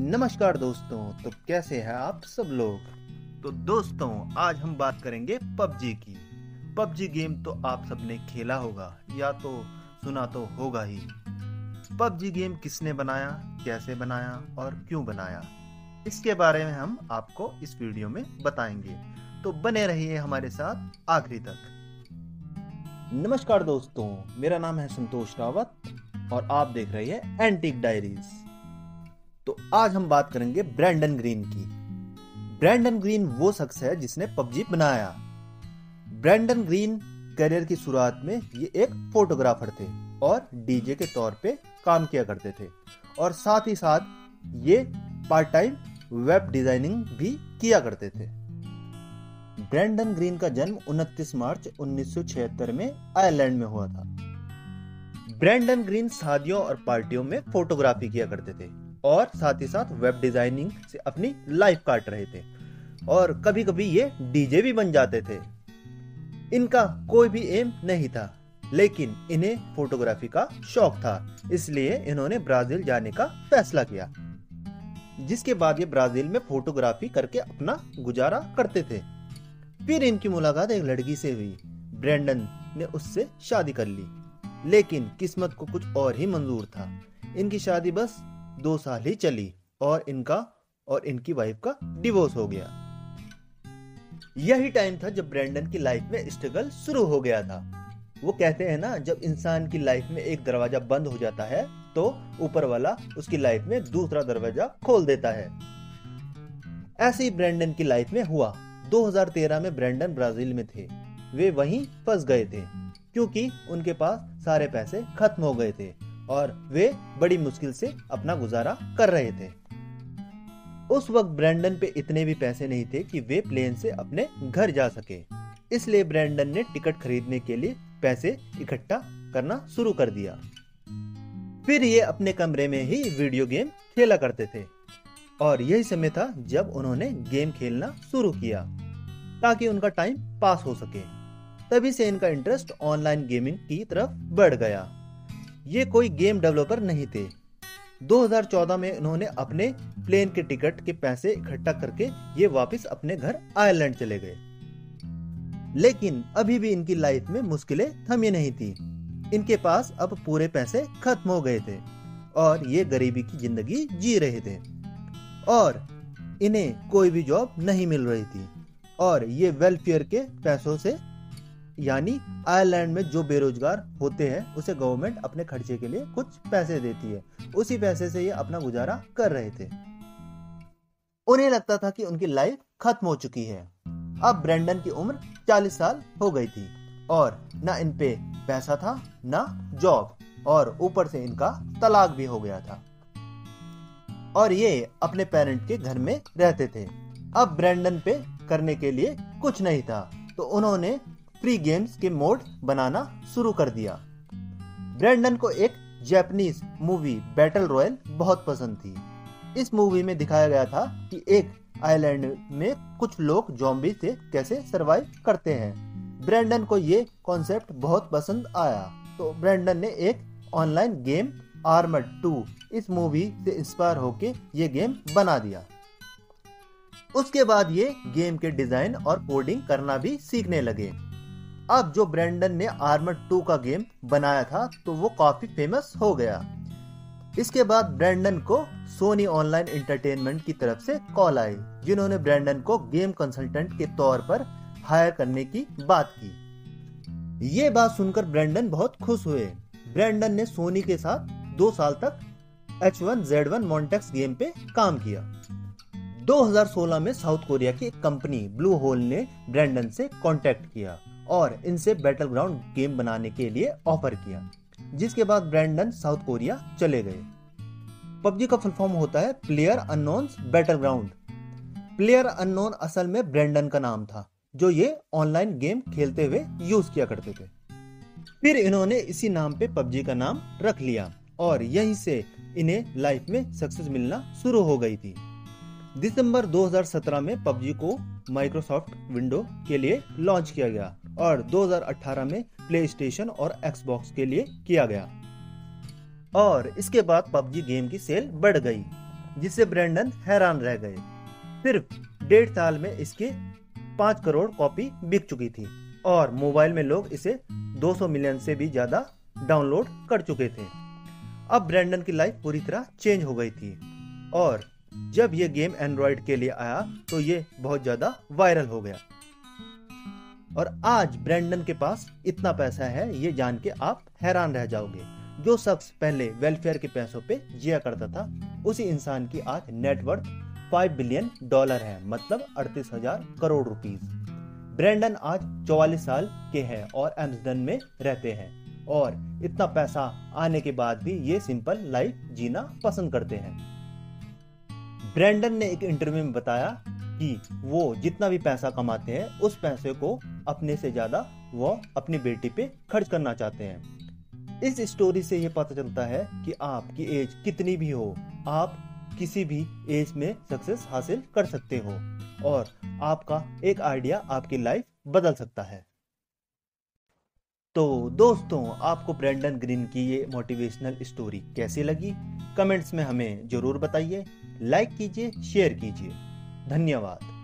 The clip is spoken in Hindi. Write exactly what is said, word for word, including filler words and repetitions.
नमस्कार दोस्तों, तो कैसे हैं आप सब लोग। तो दोस्तों, आज हम बात करेंगे पबजी की। पबजी गेम तो आप सबने खेला होगा या तो सुना तो होगा ही। पबजी गेम किसने बनाया, कैसे बनाया और क्यों बनाया, इसके बारे में हम आपको इस वीडियो में बताएंगे, तो बने रहिए हमारे साथ आखिरी तक। नमस्कार दोस्तों, मेरा नाम है संतोष रावत और आप देख रहे हैं एंटीक डायरीज। तो आज हम बात करेंगे ब्रैंडन ग्रीन की। ब्रैंडन ग्रीन वो शख्स है जिसने पबजी बनाया। ब्रैंडन ग्रीन करियर की शुरुआत में ये एक फोटोग्राफर थे और डीजे के तौर पे काम किया करते थे, और साथ ही साथ ये पार्ट टाइम वेब डिजाइनिंग भी किया करते थे। ब्रैंडन ग्रीन का जन्म उनतीस मार्च उन्नीस सौ छिहत्तर में आयरलैंड में हुआ था। ब्रैंडन ग्रीन शादियों और पार्टियों में फोटोग्राफी किया करते थे और साथ ही साथ वेब डिजाइनिंग से अपनी लाइफ काट रहे थे, और कभी कभी ये डीजे भी बन जाते थे। इनका कोई भी एम नहीं था, लेकिन इन्हें फोटोग्राफी का शौक था, इसलिए इन्होंने ब्राजील जाने का फैसला किया, जिसके बाद ये ब्राजील में फोटोग्राफी करके अपना गुजारा करते थे। फिर इनकी मुलाकात एक लड़की से हुई। ब्रैंडन ने उससे शादी कर ली, लेकिन किस्मत को कुछ और ही मंजूर था। इनकी शादी बस दो साल ही चली और इनका और इनकी वाइफ का डिवोर्स हो गया। यही टाइम था जब ब्रैंडन की लाइफ में स्ट्रगल शुरू हो गया था। वो कहते हैं ना, जब इंसान की लाइफ में एक दरवाजा बंद हो जाता है तो ऊपर वाला उसकी लाइफ में दूसरा दरवाजा खोल देता है। ऐसे ही ब्रैंडन की लाइफ में हुआ। दो हज़ार तेरह में ब्रैंडन ब्राजील में थे। वे वहीं फंस गए थे क्योंकि उनके पास सारे पैसे खत्म हो गए थे और वे बड़ी मुश्किल से अपना गुजारा कर रहे थे। उस वक्त ब्रैंडन पे इतने भी पैसे नहीं थे कि वे प्लेन से अपने घर जा सके, इसलिए ब्रैंडन ने टिकट खरीदने के लिए पैसे इकट्ठा करना शुरू कर दिया। फिर ये अपने कमरे में ही वीडियो गेम खेला करते थे, और यही समय था जब उन्होंने गेम खेलना शुरू किया ताकि उनका टाइम पास हो सके। तभी से इनका इंटरेस्ट ऑनलाइन गेमिंग की तरफ बढ़ गया। ये कोई गेम डेवलपर नहीं थे। दो हज़ार चौदह में उन्होंने अपने प्लेन के टिकट के पैसे इकट्ठा करके ये वापस अपने घर आयरलैंड चले गए। लेकिन अभी भी इनकी लाइफ में मुश्किलें थमी नहीं थी। इनके पास अब पूरे पैसे खत्म हो गए थे और ये गरीबी की जिंदगी जी रहे थे, और इन्हें कोई भी जॉब नहीं मिल रही थी, और ये वेलफेयर के पैसों से, यानी आयरलैंड में जो बेरोजगार होते हैं उसे गवर्नमेंट अपने खर्चे के लिए कुछ पैसे देती है, उसी पैसे से ये अपना गुजारा कर रहे थे। उन्हें लगता था कि उनकी लाइफ खत्म हो चुकी है। अब ब्रैंडन की उम्र चालीस साल हो गई थी और ना इन पे पैसा था ना जॉब, और ऊपर से इनका तलाक भी हो गया था, और ये अपने पेरेंट के घर में रहते थे। अब ब्रैंडन पे करने के लिए कुछ नहीं था, तो उन्होंने फ्री गेम्स के मोड बनाना शुरू कर दिया। ब्रैंडन को एक जापानीज मूवी बैटल रॉयल बहुत पसंद थी। इस मूवी में दिखाया गया था कि एक आइलैंड में कुछ लोग ज़ॉम्बी से कैसे सरवाइव करते हैं। ब्रैंडन को ये कॉन्सेप्ट बहुत पसंद आया, तो ब्रैंडन ने एक ऑनलाइन गेम आर्मर्ड टू इस मूवी से इंस्पायर होके ये गेम बना दिया। उसके बाद ये गेम के डिजाइन और कोडिंग करना भी सीखने लगे। अब जो ब्रैंडन ने आर्मर्ड टू का गेम बनाया था तो वो काफी फेमस हो गया। इसके बाद ब्रैंडन को सोनी ऑनलाइन एंटरटेनमेंट की तरफ से कॉल आई, जिन्होंने ब्रैंडन को गेम कंसल्टेंट के तौर पर हायर करने की बात की। ये बात सुनकर ब्रैंडन बहुत खुश हुए। ब्रैंडन ने सोनी के साथ दो साल तक एच वन ज़ेड वन मॉन्टेक्स गेम पे काम किया। दो हज़ार सोलह में साउथ कोरिया की एक कंपनी ब्लू होल ने ब्रैंडन से कांटेक्ट किया और इनसे बैटलग्राउंड गेम बनाने के लिए ऑफर किया, जिसके बाद ब्रैंडन साउथ कोरिया चले गए। पबजी का फुल फॉर्म होता है Player Unknown's Battleground. Player Unknown असल में ब्रैंडन का नाम था, जो ये ऑनलाइन गेम खेलते हुए यूज किया करते थे। फिर इन्होंने इसी नाम पे पबजी का नाम रख लिया, और यहीं से इन्हें लाइफ में सक्सेस मिलना शुरू हो गई थी। दिसंबर दो हज़ार सत्रह में पबजी को माइक्रोसॉफ्ट विंडो के लिए लॉन्च किया गया और दो हज़ार अठारह में प्ले स्टेशन और एक्सबॉक्स के लिए किया गया, और इसके बाद पबजी गेम की सेल बढ़ गई। जिससे ब्रैंडन हैरान रह गए। सिर्फ डेढ़ साल में इसके पाँच करोड़ कॉपी बिक चुकी थी और मोबाइल में लोग इसे दो सौ मिलियन से भी ज्यादा डाउनलोड कर चुके थे। अब ब्रैंडन की लाइफ पूरी तरह चेंज हो गई थी और जब ये गेम एंड्रॉयड के लिए आया तो ये बहुत ज्यादा वायरल हो गया। और आज ब्रैंडन के पास इतना पैसा है, ये जान के आप हैरान रह जाओगे। जो शख्स पहले वेलफेयर के पैसों पे जिया करता था, उसी इंसान की आज नेटवर्थ पाँच बिलियन डॉलर है, मतलब अड़तीस हजार करोड़ रुपीस। ब्रैंडन आज चौवालीस साल के हैं और एम्स्टर्डम में रहते हैं और इतना पैसा आने के बाद भी ये सिंपल लाइफ जीना पसंद करते हैं। ब्रैंडन ने एक इंटरव्यू में बताया कि वो जितना भी पैसा कमाते हैं उस पैसे को अपने से ज्यादा वो अपनी बेटी पे खर्च करना चाहते हैं। इस स्टोरी से ये पता चलता है कि आपकी एज कितनी भी हो, आप किसी भी एज में सक्सेस हासिल कर सकते हो और आपका एक आइडिया आपकी लाइफ बदल सकता है। तो दोस्तों, आपको ब्रैंडन ग्रीन की ये मोटिवेशनल स्टोरी कैसी लगी? कमेंट्स में हमें जरूर बताइए, लाइक कीजिए, शेयर कीजिए। धन्यवाद।